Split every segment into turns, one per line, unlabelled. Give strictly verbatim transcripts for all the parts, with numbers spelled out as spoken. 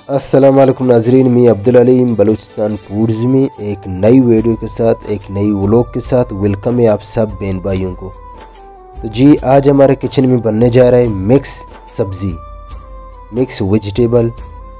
अस्सलाम वालेकुम नाजरीन, मैं अब्दुल अलीम बलूचिस्तान फूड्स में एक नई वीडियो के साथ एक नई व्लॉग के साथ वेलकम है आप सब बहन भाइयों को। तो जी आज हमारे किचन में बनने जा रहा है मिक्स सब्ज़ी, मिक्स वेजिटेबल।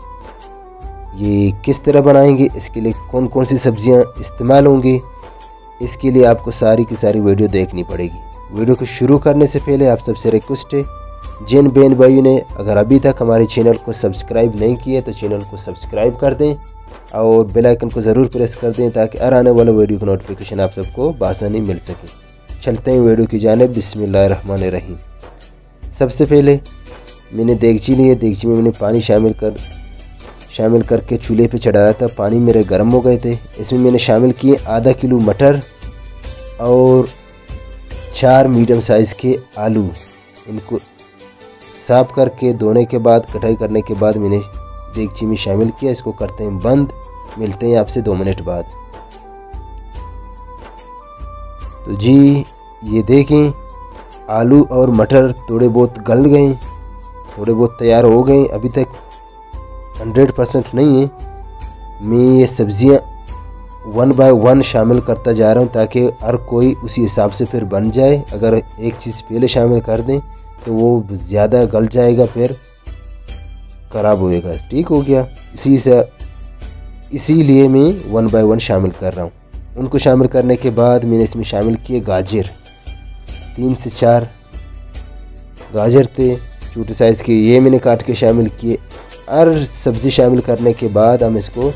ये किस तरह बनाएंगे, इसके लिए कौन कौन सी सब्ज़ियां इस्तेमाल होंगी, इसके लिए आपको सारी की सारी वीडियो देखनी पड़ेगी। वीडियो को शुरू करने से पहले आप सबसे रिक्वेस्ट है, जिन बहन भाइयों ने अगर अभी तक हमारे चैनल को सब्सक्राइब नहीं किया तो चैनल को सब्सक्राइब कर दें और बेल आइकन को ज़रूर प्रेस कर दें ताकि हर आने वाला वीडियो का नोटिफिकेशन आप सबको बआसानी मिल सके। चलते हैं वीडियो की जानिब। बिस्मिल्लाहिर्रहमानिर्रहीम। सबसे पहले मैंने देगची ली है, देगची में मैंने पानी शामिल कर शामिल करके चूल्हे पे चढ़ाया था। पानी मेरे गर्म हो गए थे। इसमें मैंने शामिल किए आधा किलो मटर और चार मीडियम साइज़ के आलू। इनको साफ़ करके धोने के बाद कटाई करने के बाद मैंने देगची में शामिल किया। इसको करते हैं बंद। मिलते हैं आपसे दो मिनट बाद। तो जी ये देखें, आलू और मटर थोड़े बहुत गल गए, थोड़े बहुत तैयार हो गए। अभी तक हंड्रेड परसेंट नहीं है। मैं ये सब्ज़ियाँ वन बाय वन शामिल करता जा रहा हूँ ताकि हर कोई उसी हिसाब से फिर बन जाए। अगर एक चीज़ पहले शामिल कर दें तो वो ज़्यादा गल जाएगा, फिर ख़राब होएगा। ठीक हो गया। इसी से इसीलिए मैं वन बाय वन शामिल कर रहा हूँ। उनको शामिल करने के बाद मैंने इसमें शामिल किए गाजर। तीन से चार गाजर थे छोटे साइज़ के, ये मैंने काट के शामिल किए। हर सब्ज़ी शामिल करने के बाद हम इसको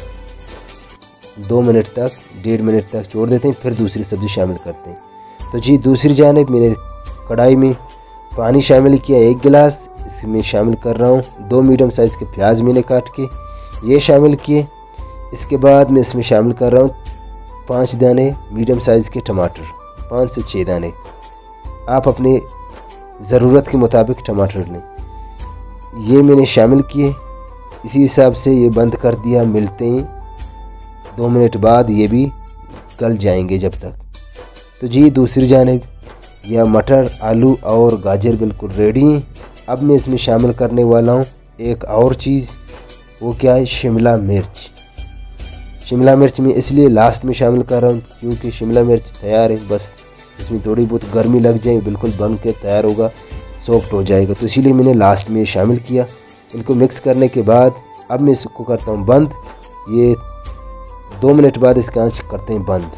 दो मिनट तक डेढ़ मिनट तक छोड़ देते हैं, फिर दूसरी सब्ज़ी शामिल करते हैं। तो जी दूसरी जानिब मैंने कढ़ाई में पानी शामिल किया एक गिलास। इसमें शामिल कर रहा हूँ दो मीडियम साइज़ के प्याज मैंने काट के ये शामिल किए। इसके बाद मैं इसमें शामिल कर रहा हूँ पाँच दाने मीडियम साइज़ के टमाटर, पाँच से छः दाने। आप अपने ज़रूरत के मुताबिक टमाटर लें। ये मैंने शामिल किए। इसी हिसाब से ये बंद कर दिया। मिलते हैं दो मिनट बाद, ये भी गल जाएंगे जब तक। तो जी दूसरी जानिब यह मटर, आलू और गाजर बिल्कुल रेडी हैं। अब मैं इसमें शामिल करने वाला हूँ एक और चीज़। वो क्या है? शिमला मिर्च। शिमला मिर्च मैं इसलिए लास्ट में शामिल कर रहा हूँ क्योंकि शिमला मिर्च तैयार है, बस इसमें थोड़ी बहुत गर्मी लग जाए, बिल्कुल बन के तैयार होगा, सॉफ्ट हो जाएगा। तो इसीलिए मैंने लास्ट में शामिल किया। इनको मिक्स करने के बाद अब मैं इसको करता हूँ बंद। ये दो मिनट बाद इसका आंच करते हैं बंद।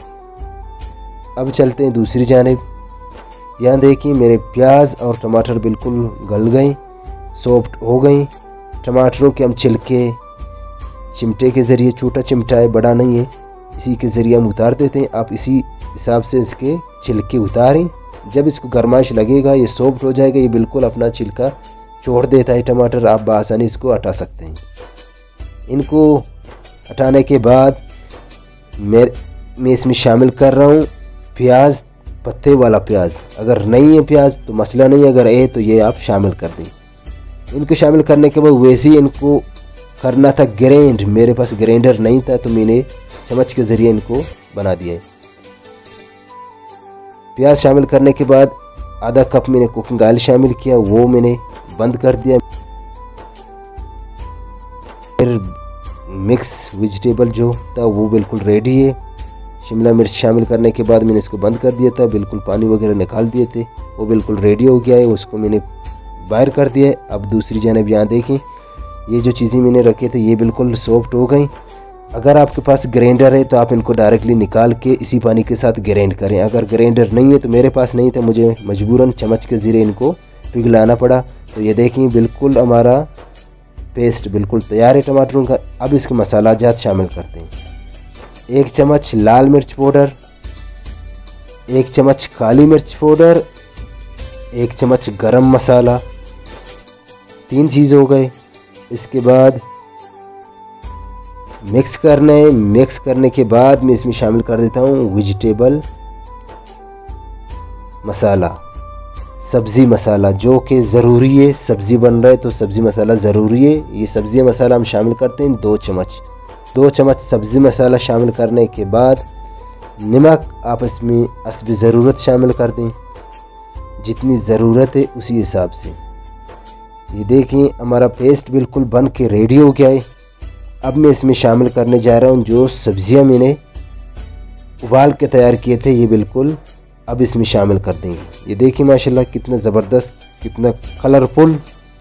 अब चलते हैं दूसरी जानिब। यहाँ देखिए मेरे प्याज और टमाटर बिल्कुल गल गए, सॉफ्ट हो गए। टमाटरों के हम छिलके चिमटे के ज़रिए, छोटा चिमटा है, बड़ा नहीं है, इसी के ज़रिए हम उतार देते हैं। आप इसी हिसाब से इसके छिलके उतारें। जब इसको गरमाइश लगेगा ये सॉफ्ट हो जाएगा। ये बिल्कुल अपना छिलका छोड़ देता है टमाटर, आप बआसानी इसको हटा सकते हैं। इनको हटाने के बाद मैं मैं इसमें शामिल कर रहा हूँ प्याज, पत्ते वाला प्याज। अगर नहीं है प्याज तो मसला नहीं, अगर है तो ये आप शामिल कर दें। इनको शामिल करने के बाद वैसे ही इनको करना था ग्राइंड। मेरे पास ग्राइंडर नहीं था तो मैंने चम्मच के ज़रिए इनको बना दिया है। प्याज शामिल करने के बाद आधा कप मैंने कुकिंग ऑयल शामिल किया, वो मैंने बंद कर दिया। फिर मिक्स वेजिटेबल जो था वो बिल्कुल रेडी है। शिमला मिर्च शामिल करने के बाद मैंने इसको बंद कर दिया था, बिल्कुल पानी वगैरह निकाल दिए थे, वो बिल्कुल रेडी हो गया है। उसको मैंने बाहर कर दिया है। अब दूसरी जानिब यहाँ देखें, ये जो चीज़ें मैंने रखे थे ये बिल्कुल सॉफ्ट हो गई। अगर आपके पास ग्राइंडर है तो आप इनको डायरेक्टली निकाल के इसी पानी के साथ ग्राइंड करें। अगर ग्राइंडर नहीं है तो मेरे पास नहीं था, मुझे मजबूरन चम्मच के ज़रिए इनको पिघलाना पड़ा। तो ये देखें बिल्कुल हमारा पेस्ट बिल्कुल तैयार है टमाटरों का। अब इसके मसाला जात शामिल करते हैं। एक चम्मच लाल मिर्च पाउडर, एक चम्मच काली मिर्च पाउडर, एक चम्मच गरम मसाला। तीन चीज़ हो गए। इसके बाद मिक्स करना है। मिक्स करने के बाद मैं इसमें शामिल कर देता हूँ वेजिटेबल मसाला, सब्ज़ी मसाला, जो कि ज़रूरी है। सब्ज़ी बन रहा है तो सब्ज़ी मसाला ज़रूरी है। ये सब्ज़ी मसाला हम शामिल करते हैं दो चम्मच। दो चम्मच सब्ज़ी मसाला शामिल करने के बाद नमक आप इसमें हस्ब ज़रूरत शामिल कर दें, जितनी ज़रूरत है उसी हिसाब से। ये देखें हमारा पेस्ट बिल्कुल बन के रेडी हो गया है। अब मैं इसमें शामिल करने जा रहा हूँ जो सब्जियाँ मैंने उबाल के तैयार किए थे, ये बिल्कुल अब इसमें शामिल कर देंगे। ये देखिए माशाल्लाह कितना ज़बरदस्त, कितना कलरफुल,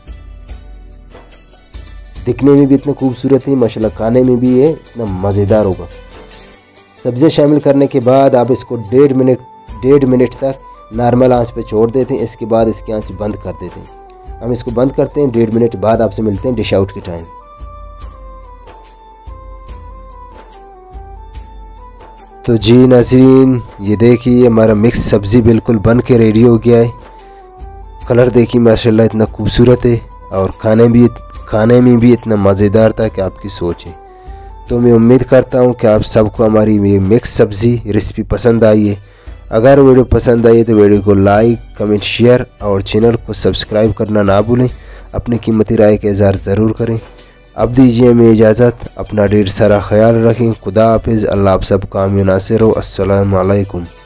दिखने में भी इतना खूबसूरत है, माशाल्लाह खाने में भी ये इतना मज़ेदार होगा। सब्ज़ियाँ शामिल करने के बाद आप इसको डेढ़ मिनट डेढ़ मिनट तक नॉर्मल आंच पे छोड़ देते हैं। इसके बाद इसकी आंच बंद कर देते हैं। हम इसको बंद करते हैं, डेढ़ मिनट बाद आपसे मिलते हैं डिश आउट के टाइम। तो जी नाज़रीन, ये देखिए हमारा मिक्स सब्ज़ी बिल्कुल बन के रेडी हो गया है। कलर देखिए माशाल्लाह इतना खूबसूरत है और खाने भी खाने में भी इतना मज़ेदार था कि आपकी सोच है। तो मैं उम्मीद करता हूँ कि आप सबको हमारी ये मिक्स सब्ज़ी रेसिपी पसंद आई है। अगर वीडियो पसंद आई है तो वीडियो को लाइक, कमेंट, शेयर और चैनल को सब्सक्राइब करना ना भूलें। अपनी कीमती राय का इज़हार ज़रूर करें। अब दीजिए हमें इजाज़त, अपना ढेर सारा ख्याल रखें। खुदा हाफिज़। अल्लाह आप सब काम नासिर हो। अस्सलामु अलैकुम।